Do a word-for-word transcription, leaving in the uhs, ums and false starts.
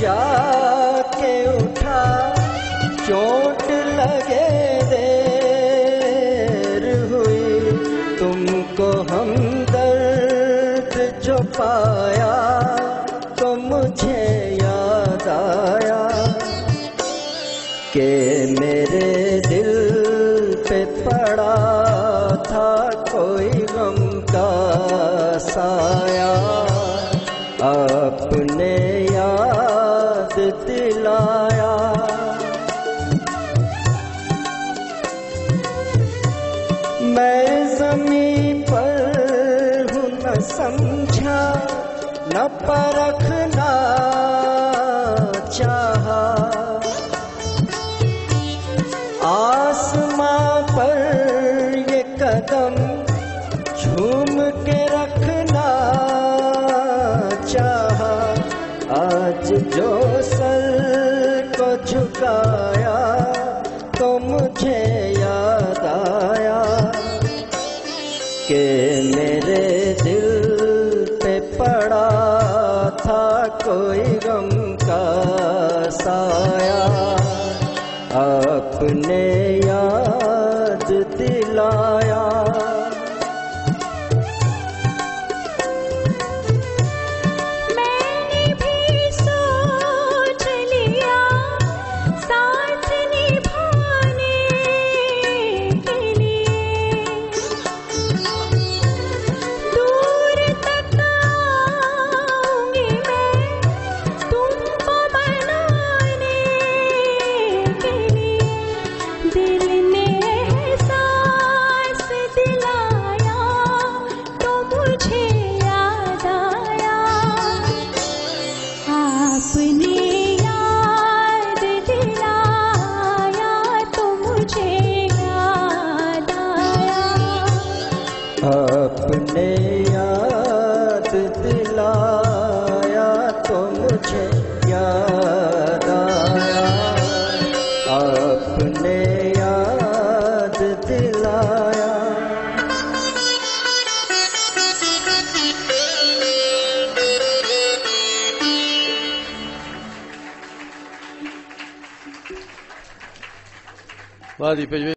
जाके उठा, चोट लगे देर हुई, तुमको हमदर्द जो पाया तो मुझे याद आया कि मेरे दिल पे पड़ा था कोई गम का साया। आपने याद दिलाया, मैं ज़मीं पर हूँ न समझा, न परखना चाहा, आसमां पर ये कदम झूम के रखना चाहा। आज जो सर को झुकाया तो मुझे याद आया कि मेरे दिल पे पड़ा था कोई गम का साया। आपने याद दिलाया, मैंने भी सोच लिया साथ निभाने के लिए, दूर तक आऊंगी मैं तुमको मनाने के लिए। दिल ने एहसास दिलाया तो मुझे याद आया, आपने याद दिलाया तो मुझे याद आया। आपने याद दिलाया तो मुझे याद आया। आपने याद दिलाया। वाह दीपेश भाई।